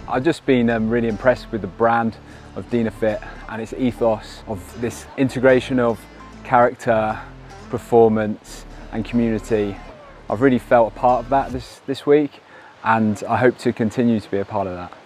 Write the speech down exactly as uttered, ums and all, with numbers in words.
I've just been um, really impressed with the brand of DYNAFIT and its ethos of this integration of character, performance and community. I've really felt a part of that this, this week, and I hope to continue to be a part of that.